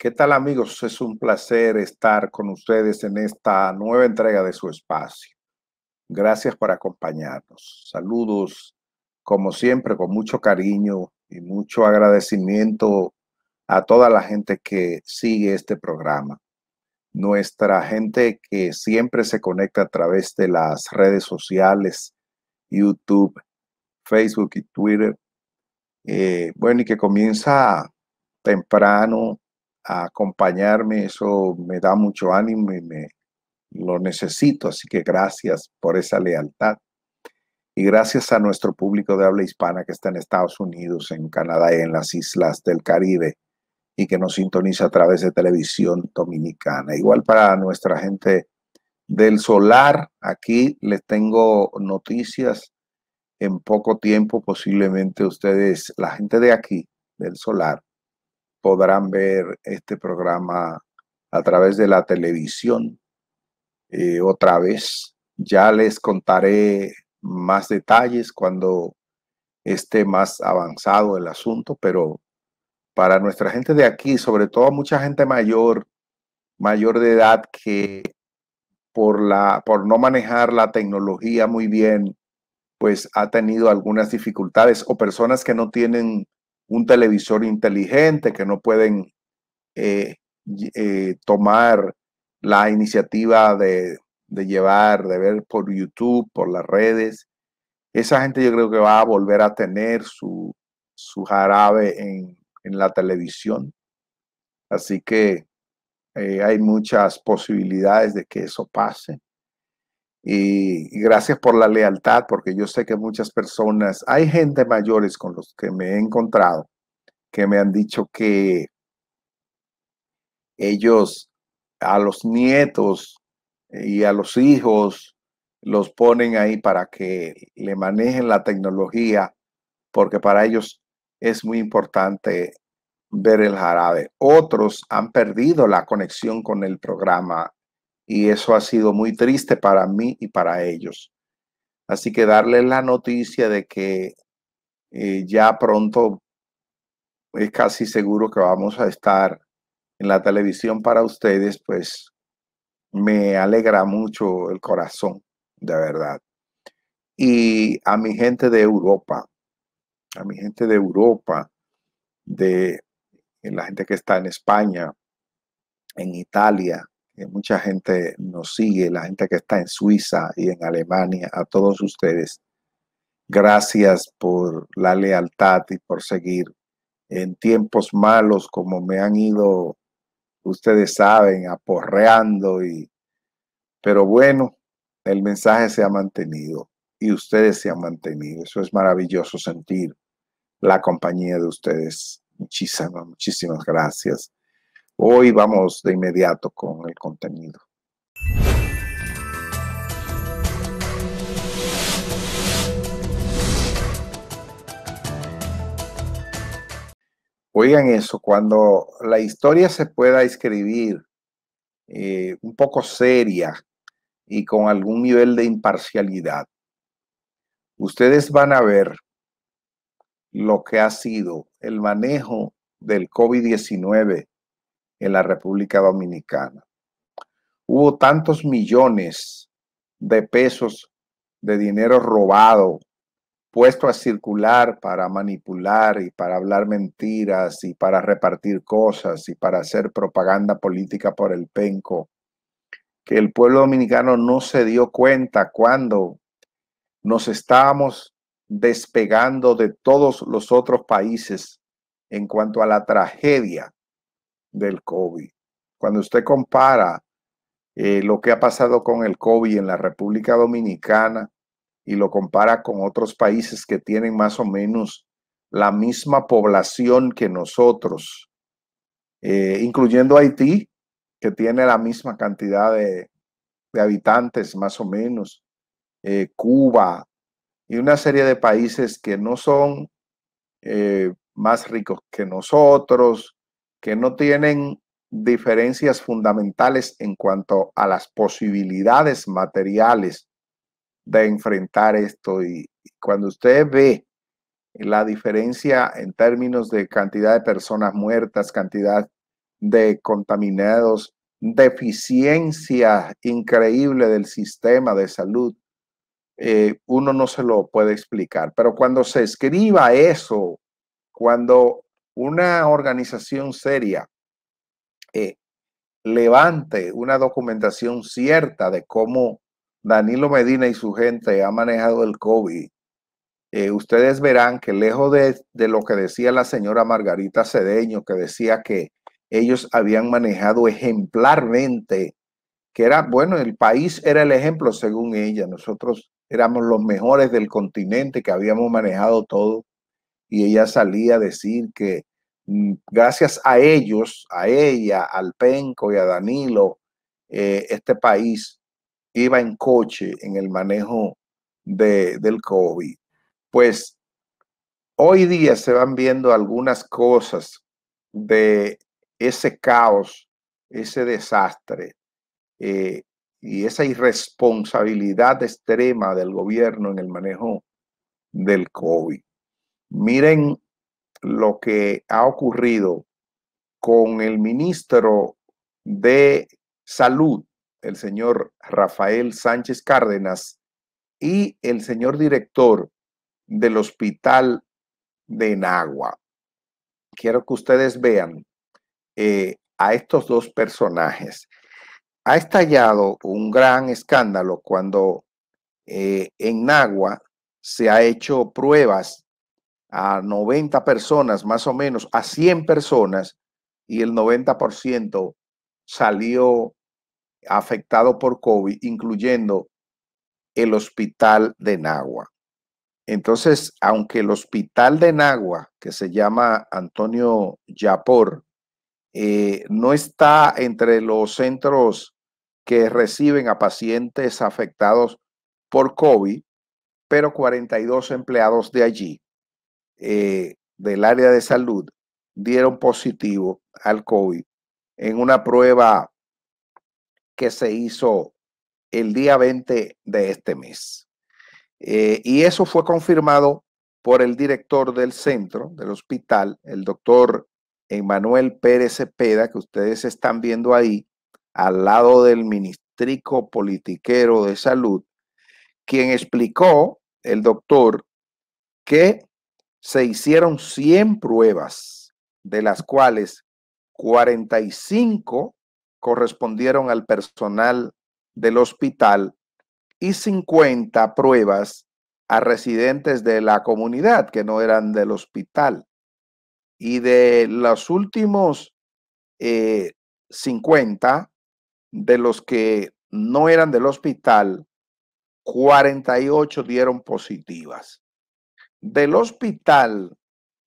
¿Qué tal, amigos? Es un placer estar con ustedes en esta nueva entrega de su espacio. Gracias por acompañarnos. Saludos, como siempre, con mucho cariño y mucho agradecimiento a toda la gente que sigue este programa. Nuestra gente que siempre se conecta a través de las redes sociales, YouTube, Facebook y Twitter. Bueno, y que comienza temprano a acompañarme, eso me da mucho ánimo y me lo necesito, así que gracias por esa lealtad. Y gracias a nuestro público de habla hispana que está en Estados Unidos, en Canadá y en las islas del Caribe y que nos sintoniza a través de televisión dominicana. Igual para nuestra gente del solar, aquí les tengo noticias en poco tiempo. Posiblemente ustedes, la gente de aquí, del solar, podrán ver este programa a través de la televisión otra vez. Ya les contaré más detalles cuando esté más avanzado el asunto, pero para nuestra gente de aquí, sobre todo mucha gente mayor de edad que por no manejar la tecnología muy bien, pues ha tenido algunas dificultades, o personas que no tienen un televisor inteligente, que no pueden tomar la iniciativa de ver por YouTube, por las redes. Esa gente yo creo que va a volver a tener su jarabe en la televisión. Así que hay muchas posibilidades de que eso pase. Y gracias por la lealtad, porque yo sé que muchas personas, hay gente mayores con los que me he encontrado, que me han dicho que ellos a los nietos y a los hijos los ponen ahí para que le manejen la tecnología, porque para ellos es muy importante ver el jarabe. Otros han perdido la conexión con el programa y eso ha sido muy triste para mí y para ellos. Así que darles la noticia de que ya pronto es casi seguro que vamos a estar en la televisión para ustedes, pues me alegra mucho el corazón, de verdad. Y a mi gente de Europa, a mi gente de Europa, de la gente que está en España, en Italia, que mucha gente nos sigue, la gente que está en Suiza y en Alemania, a todos ustedes, gracias por la lealtad y por seguir en tiempos malos como me han ido, ustedes saben, aporreando pero bueno, el mensaje se ha mantenido y ustedes se han mantenido. Eso es maravilloso sentir la compañía de ustedes. Muchísimas gracias. Hoy vamos de inmediato con el contenido. Oigan eso, cuando la historia se pueda escribir un poco seria y con algún nivel de imparcialidad, ustedes van a ver lo que ha sido el manejo del COVID-19 en la República Dominicana. Hubo tantos millones de pesos de dinero robado, puesto a circular para manipular y para hablar mentiras y para repartir cosas y para hacer propaganda política por el penco, que el pueblo dominicano no se dio cuenta cuando nos estábamos despegando de todos los otros países en cuanto a la tragedia del COVID. Cuando usted compara lo que ha pasado con el COVID en la República Dominicana y lo compara con otros países que tienen más o menos la misma población que nosotros, incluyendo Haití, que tiene la misma cantidad de habitantes más o menos, Cuba y una serie de países que no son más ricos que nosotros, que no tienen diferencias fundamentales en cuanto a las posibilidades materiales de enfrentar esto. Y cuando usted ve la diferencia en términos de cantidad de personas muertas, cantidad de contaminados, deficiencia increíble del sistema de salud, uno no se lo puede explicar. Pero cuando se escriba eso, cuando una organización seria levante una documentación cierta de cómo Danilo Medina y su gente ha manejado el COVID, ustedes verán que lejos de lo que decía la señora Margarita Cedeño, que decía que ellos habían manejado ejemplarmente, que era, bueno, el país era el ejemplo según ella, nosotros éramos los mejores del continente, que habíamos manejado todo, y ella salía a decir que gracias a ellos, a ella, al Penco y a Danilo, este país iba en coche en el manejo del COVID. Pues hoy día se van viendo algunas cosas de ese caos, ese desastre eh, y esa irresponsabilidad extrema del gobierno en el manejo del COVID. Miren lo que ha ocurrido con el ministro de Salud, el señor Rafael Sánchez Cárdenas, y el señor director del hospital de Nagua. Quiero que ustedes vean a estos dos personajes. Ha estallado un gran escándalo cuando en Nagua se ha hecho pruebas a 90 personas, más o menos, a 100 personas, y el 90% salió afectado por COVID, incluyendo el hospital de Nagua. Entonces, aunque el hospital de Nagua, que se llama Antonio Yapor, no está entre los centros que reciben a pacientes afectados por COVID, pero 42 empleados de allí, del área de salud, dieron positivo al COVID en una prueba que se hizo el día 20 de este mes. Y eso fue confirmado por el director del centro, del hospital, el doctor Emmanuel Pérez Cepeda, que ustedes están viendo ahí, al lado del ministrico politiquero de salud, quien explicó, el doctor, que se hicieron 100 pruebas, de las cuales 45 correspondieron al personal del hospital y 50 pruebas a residentes de la comunidad que no eran del hospital. Y de los últimos 50, de los que no eran del hospital, 48 dieron positivas. Del hospital,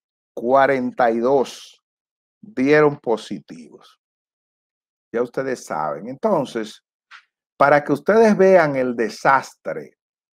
42 dieron positivos. Ya ustedes saben. Entonces, para que ustedes vean el desastre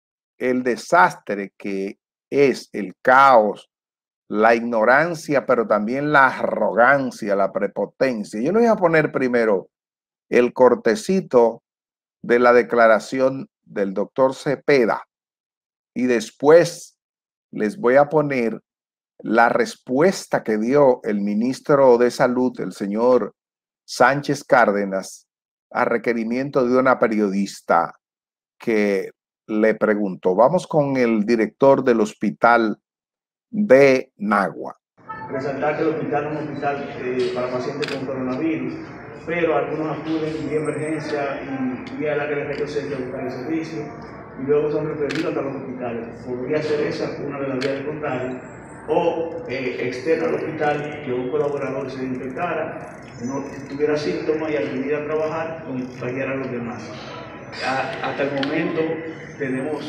que es el caos, la ignorancia, pero también la arrogancia, la prepotencia. Yo les voy a poner primero el cortecito de la declaración del doctor Cepeda y después les voy a poner la respuesta que dio el ministro de Salud, el señor Sánchez Cárdenas, a requerimiento de una periodista que le preguntó. Vamos con el director del hospital de Nagua. Resaltar que el hospital es un hospital para pacientes con coronavirus, pero algunos acuden de emergencia y vía la que les reconoce a buscar el servicio y luego son referidos hasta los hospitales. Podría ser esa una de las vías de contagio o externo al hospital que un colaborador se infectara, no tuviera síntomas y al venir a trabajar contagiara a los demás. Hasta el momento tenemos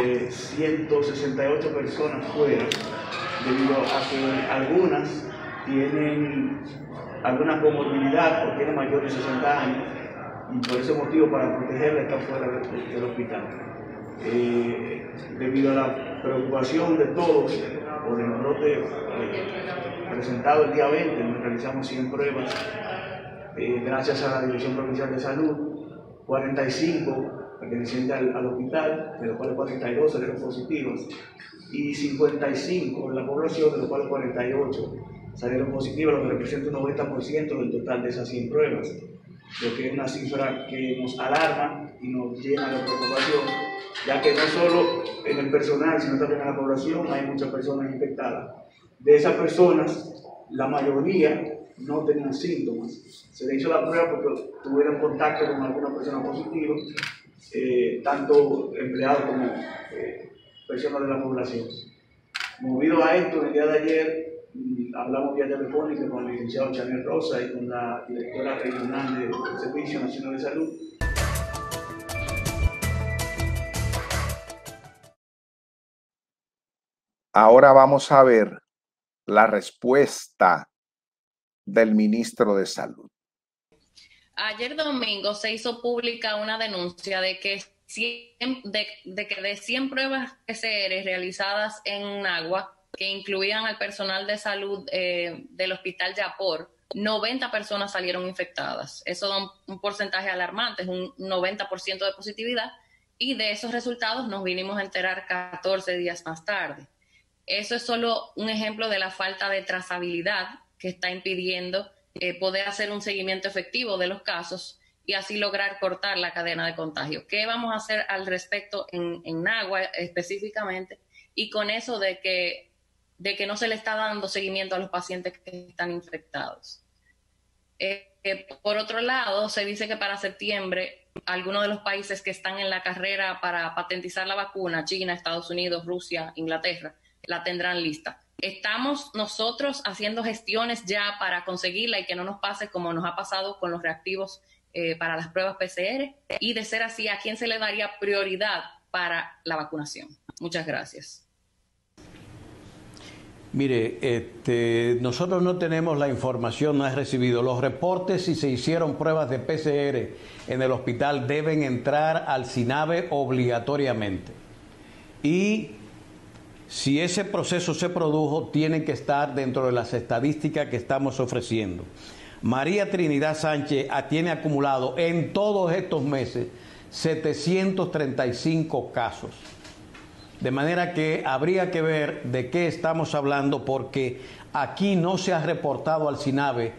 168 personas fuera, debido a que algunas tienen alguna comorbilidad o tienen mayores de 60 años y por ese motivo, para protegerla, están fuera del hospital. Debido a la preocupación de todos por el brote presentado el día 20, nos realizamos 100 pruebas gracias a la Dirección Provincial de Salud. 45 pertenecientes al hospital, de los cuales 42 salieron positivos, y 55 en la población, de los cuales 48 salieron positivas, lo que representa un 90% del total de esas 100 pruebas, lo que es una cifra que nos alarma y nos llena de preocupación, ya que no solo en el personal, sino también en la población hay muchas personas infectadas. De esas personas, la mayoría no tenían síntomas. Se le hizo la prueba porque tuvieron contacto con alguna persona positiva, tanto empleados como personas de la población. Movido a esto, el día de ayer hablamos vía telefónica con el licenciado Chanel Rosa y con la directora regional del Servicio Nacional de Salud. Ahora vamos a ver la respuesta del ministro de Salud. Ayer domingo se hizo pública una denuncia de que de 100 pruebas PCR realizadas en Nagua, que incluían al personal de salud del Hospital Yapor, 90 personas salieron infectadas. Eso da un porcentaje alarmante, es un 90% de positividad, y de esos resultados nos vinimos a enterar 14 días más tarde. Eso es solo un ejemplo de la falta de trazabilidad que está impidiendo poder hacer un seguimiento efectivo de los casos y así lograr cortar la cadena de contagio. ¿Qué vamos a hacer al respecto en Nagua específicamente? Y con eso de que no se le está dando seguimiento a los pacientes que están infectados. Por otro lado, se dice que para septiembre algunos de los países que están en la carrera para patentizar la vacuna, China, Estados Unidos, Rusia, Inglaterra, la tendrán lista. Estamos nosotros haciendo gestiones ya para conseguirla y que no nos pase como nos ha pasado con los reactivos para las pruebas PCR, y de ser así, ¿a quién se le daría prioridad para la vacunación? Muchas gracias. Mire, nosotros no tenemos la información, no he recibido los reportes. Si se hicieron pruebas de PCR en el hospital, deben entrar al SINAVE obligatoriamente. Y si ese proceso se produjo, tienen que estar dentro de las estadísticas que estamos ofreciendo. María Trinidad Sánchez tiene acumulado en todos estos meses 735 casos. De manera que habría que ver de qué estamos hablando, porque aquí no se ha reportado al SINAVE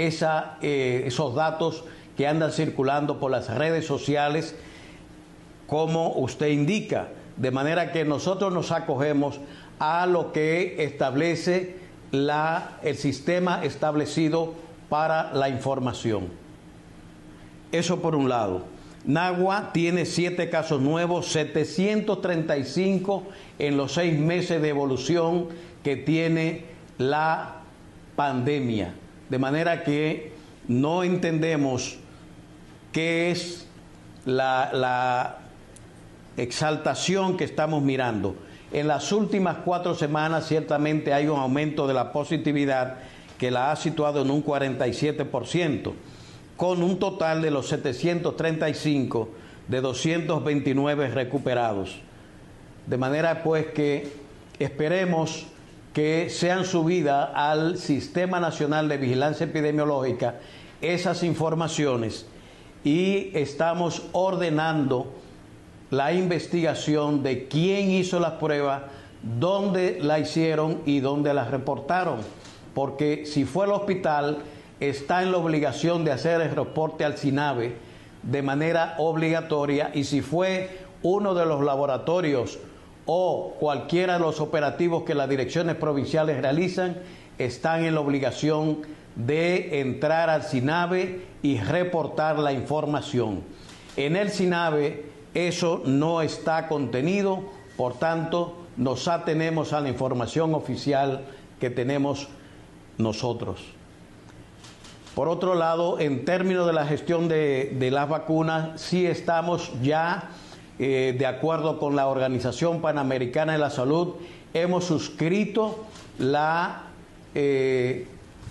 esos datos que andan circulando por las redes sociales, como usted indica. De manera que nosotros nos acogemos a lo que establece el sistema establecido para la información. Eso por un lado. Nagua tiene 7 casos nuevos, 735 en los 6 meses de evolución que tiene la pandemia. De manera que no entendemos qué es la exaltación que estamos mirando. En las últimas 4 semanas ciertamente hay un aumento de la positividad que la ha situado en un 47%, con un total de los 735 de 229 recuperados. De manera pues que esperemos que sean subidas al Sistema Nacional de Vigilancia Epidemiológica esas informaciones, y estamos ordenando la investigación de quién hizo las pruebas, dónde la hicieron y dónde las reportaron. Porque si fue el hospital, está en la obligación de hacer el reporte al SINAVE de manera obligatoria, y si fue uno de los laboratorios o cualquiera de los operativos que las direcciones provinciales realizan, están en la obligación de entrar al SINAVE y reportar la información. En el SINAVE eso no está contenido, por tanto nos atenemos a la información oficial que tenemos nosotros. Por otro lado, en términos de la gestión de las vacunas, sí estamos ya de acuerdo con la Organización Panamericana de la Salud. Hemos suscrito el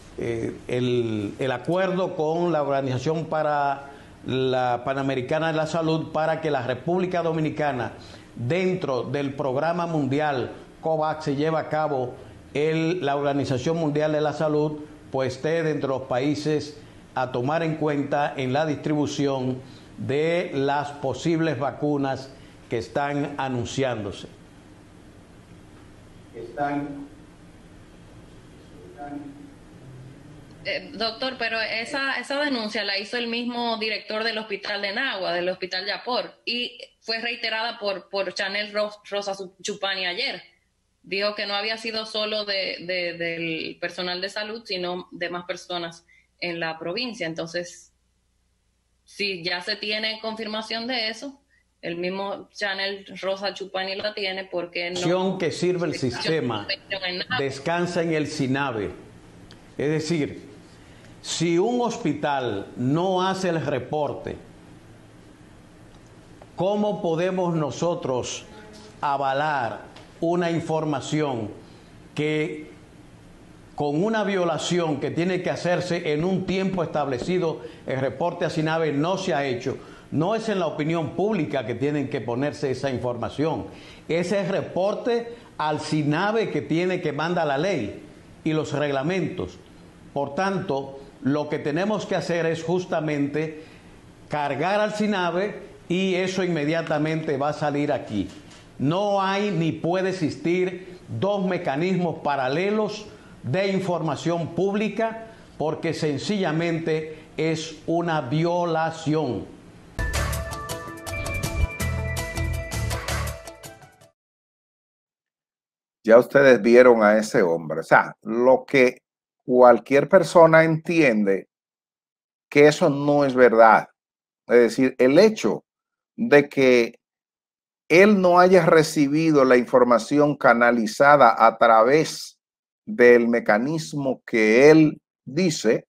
acuerdo con la Organización Panamericana de la Salud para que la República Dominicana, dentro del programa mundial COVAX, se lleve a cabo la Organización Mundial de la Salud, pues esté dentro de los países a tomar en cuenta en la distribución de las posibles vacunas que están anunciándose. Doctor, pero esa denuncia la hizo el mismo director del hospital de Nagua, del hospital Yapor, y fue reiterada por Chanel Rosa Chupani ayer. Dijo que no había sido solo del personal de salud, sino de más personas en la provincia. Entonces, si ya se tiene confirmación de eso, el mismo Chanel Rosa Chupani la tiene, porque no... Que sirve el sistema descansa en el SINAVE. Es decir, si un hospital no hace el reporte, ¿cómo podemos nosotros avalar una información que con una violación que tiene que hacerse en un tiempo establecido, el reporte a SINAVE no se ha hecho? No es en la opinión pública que tienen que ponerse esa información. Ese es el reporte al SINAVE que tiene que mandar la ley y los reglamentos. Por tanto, lo que tenemos que hacer es justamente cargar al SINAVE y eso inmediatamente va a salir aquí. No hay ni puede existir dos mecanismos paralelos de información pública porque sencillamente es una violación. Ya ustedes vieron a ese hombre. O sea, lo que cualquier persona entiende que eso no es verdad. Es decir, el hecho de que él no haya recibido la información canalizada a través del mecanismo que él dice,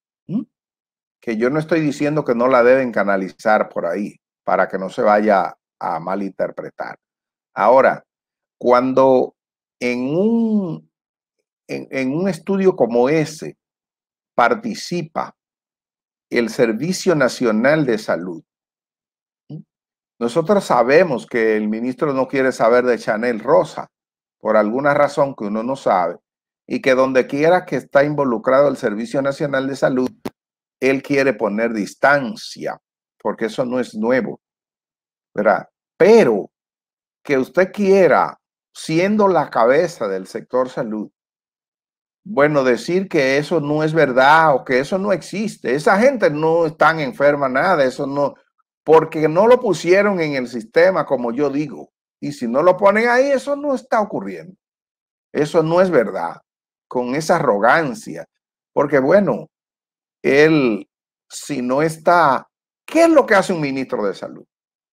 que yo no estoy diciendo que no la deben canalizar por ahí, para que no se vaya a malinterpretar. Ahora, cuando en un estudio como ese participa el Servicio Nacional de Salud, nosotros sabemos que el ministro no quiere saber de Chanel Rosa, por alguna razón que uno no sabe, y que donde quiera que está involucrado el Servicio Nacional de Salud, él quiere poner distancia, porque eso no es nuevo, ¿verdad? Pero que usted quiera, siendo la cabeza del sector salud, bueno, decir que eso no es verdad o que eso no existe. Esa gente no está enferma nada, eso no, porque no lo pusieron en el sistema, como yo digo. Y si no lo ponen ahí, eso no está ocurriendo. Eso no es verdad, con esa arrogancia. Porque bueno, él, si no está, ¿qué es lo que hace un ministro de salud?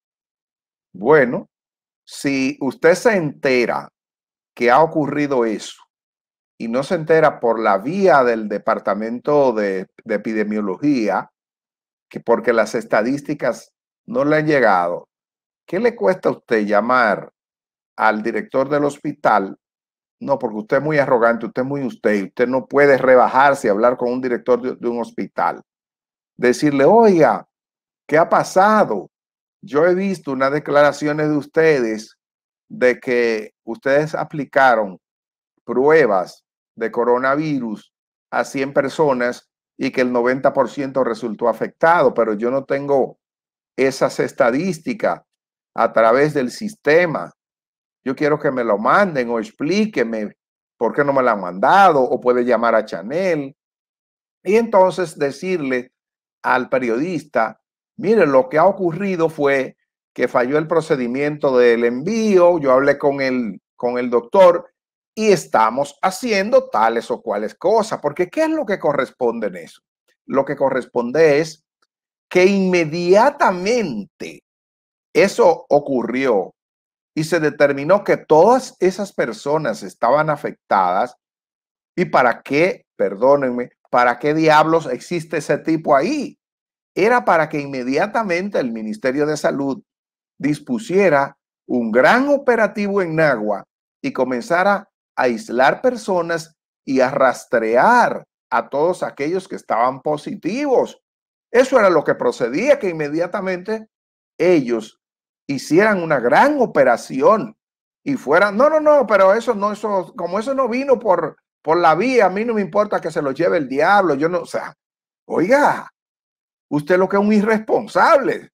Bueno, si usted se entera que ha ocurrido eso, y no se entera por la vía del Departamento de Epidemiología, que porque las estadísticas no le han llegado, ¿qué le cuesta a usted llamar al director del hospital? No, porque usted es muy arrogante, usted es muy usted no puede rebajarse y hablar con un director de un hospital. Decirle, oiga, ¿qué ha pasado? Yo he visto unas declaraciones de ustedes de que ustedes aplicaron pruebas de coronavirus a 100 personas y que el 90% resultó afectado, pero yo no tengo esas estadísticas a través del sistema. Yo quiero que me lo manden o explíqueme por qué no me lo han mandado, o puede llamar a Chanel y entonces decirle al periodista, mire, lo que ha ocurrido fue que falló el procedimiento del envío, yo hablé con el doctor y estamos haciendo tales o cuales cosas, porque ¿qué es lo que corresponde en eso? Lo que corresponde es que inmediatamente eso ocurrió y se determinó que todas esas personas estaban afectadas. ¿Y para qué? Perdónenme, ¿para qué diablos existe ese tipo ahí? Era para que inmediatamente el Ministerio de Salud dispusiera un gran operativo en Nagua y comenzara a aislar personas y a rastrear a todos aquellos que estaban positivos. Eso era lo que procedía, que inmediatamente ellos hicieran una gran operación y fueran, no, pero eso no, eso, como eso no vino por la vía, a mí no me importa que se lo lleve el diablo, yo no, o sea, oiga, usted lo que es un irresponsable,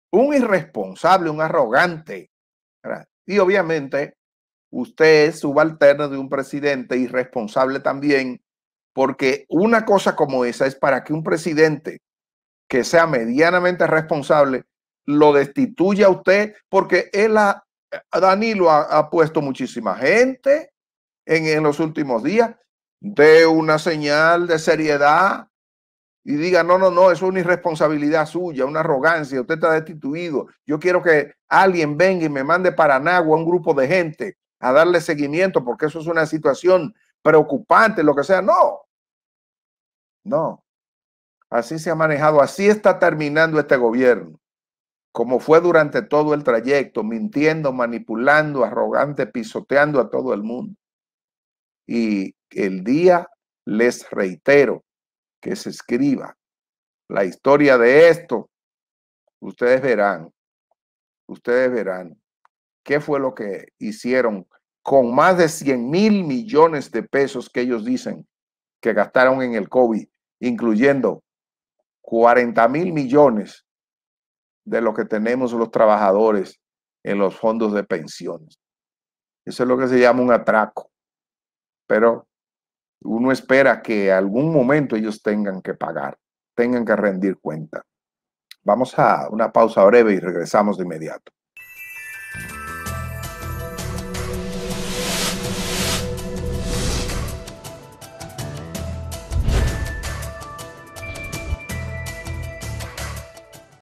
un arrogante, ¿verdad? Y obviamente usted es subalterno de un presidente irresponsable también, porque una cosa como esa es para que un presidente que sea medianamente responsable lo destituya a usted, porque Danilo ha puesto muchísima gente en los últimos días. De una señal de seriedad y diga, no, eso es una irresponsabilidad suya, una arrogancia, usted está destituido. Yo quiero que alguien venga y me mande para Nagua un grupo de gente a darle seguimiento, porque eso es una situación preocupante, lo que sea. No. Así se ha manejado, así está terminando este gobierno, como fue durante todo el trayecto, mintiendo, manipulando, arrogante, pisoteando a todo el mundo. Y el día, les reitero, que se escriba la historia de esto, ustedes verán qué fue lo que hicieron con más de 100,000 millones de pesos que ellos dicen que gastaron en el COVID, incluyendo 40,000 millones de lo que tenemos los trabajadores en los fondos de pensiones. Eso es lo que se llama un atraco. Pero uno espera que algún momento ellos tengan que pagar, tengan que rendir cuenta. Vamos a una pausa breve y regresamos de inmediato.